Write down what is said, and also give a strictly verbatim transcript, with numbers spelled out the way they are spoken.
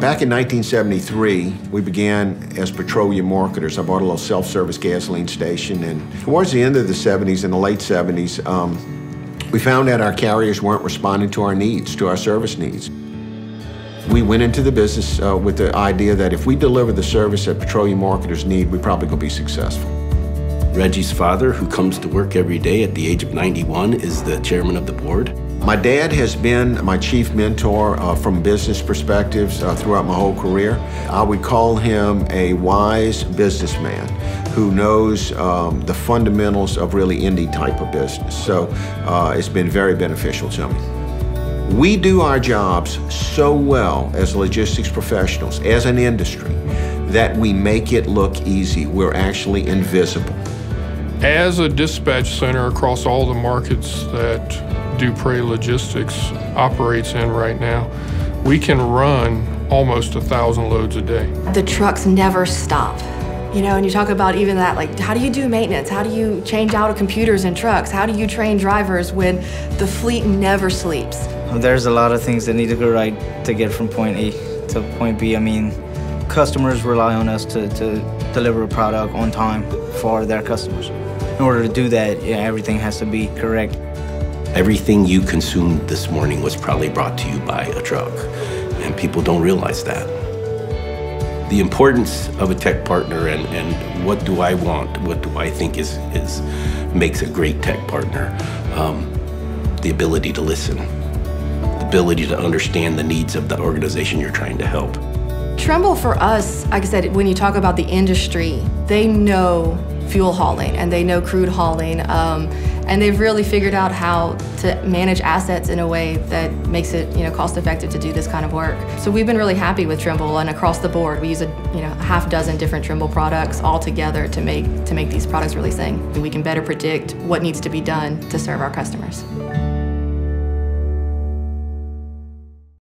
Back in nineteen seventy-three, we began as petroleum marketers. I bought a little self-service gasoline station, and towards the end of the seventies, in the late seventies, um, we found that our carriers weren't responding to our needs, to our service needs. We went into the business uh, with the idea that if we deliver the service that petroleum marketers need, we're probably going to be successful. Reggie's father, who comes to work every day at the age of ninety-one, is the chairman of the board. My dad has been my chief mentor uh, from business perspectives uh, throughout my whole career. I would call him a wise businessman who knows um, the fundamentals of really any type of business. So uh, it's been very beneficial to me. We do our jobs so well as logistics professionals, as an industry, that we make it look easy. We're actually invisible. As a dispatch center across all the markets that Dupré Logistics operates in right now, we can run almost a thousand loads a day. The trucks never stop. You know, and you talk about even that, like, how do you do maintenance? How do you change out computers in trucks? How do you train drivers when the fleet never sleeps? There's a lot of things that need to go right to get from point A to point B. I mean, customers rely on us to, to deliver a product on time for their customers. In order to do that, yeah, everything has to be correct. Everything you consumed this morning was probably brought to you by a truck, and people don't realize that. The importance of a tech partner and, and what do I want, what do I think is, is makes a great tech partner. Um, the ability to listen, the ability to understand the needs of the organization you're trying to help. Trimble for us, like I said, when you talk about the industry, they know fuel hauling and they know crude hauling, um, and they've really figured out how to manage assets in a way that makes it, you know, cost effective to do this kind of work. So we've been really happy with Trimble, and across the board, we use a you know a half dozen different Trimble products all together to make to make these products really sing. We can better predict what needs to be done to serve our customers.